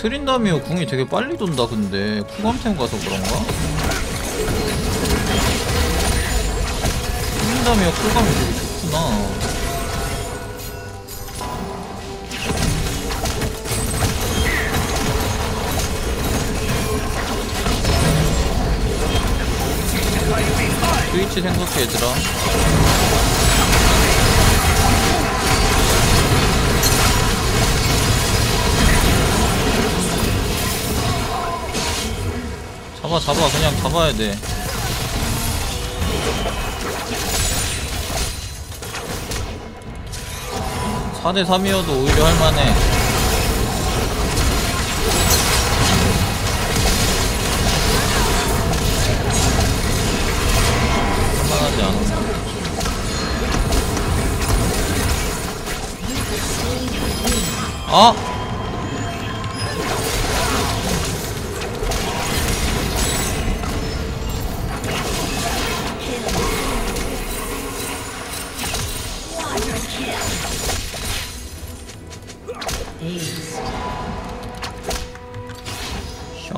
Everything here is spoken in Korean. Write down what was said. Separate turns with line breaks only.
트린다미오 궁이 되게 빨리 돈다. 근데 쿨감템 가서 그런가? 트린다미오 쿨감이 되게 좋구나. 스위치 생각해 얘들아. 잡아 그냥 잡아야 돼. (4 대 3이어도) 오히려 할만해. 할만하지 않은가? 아!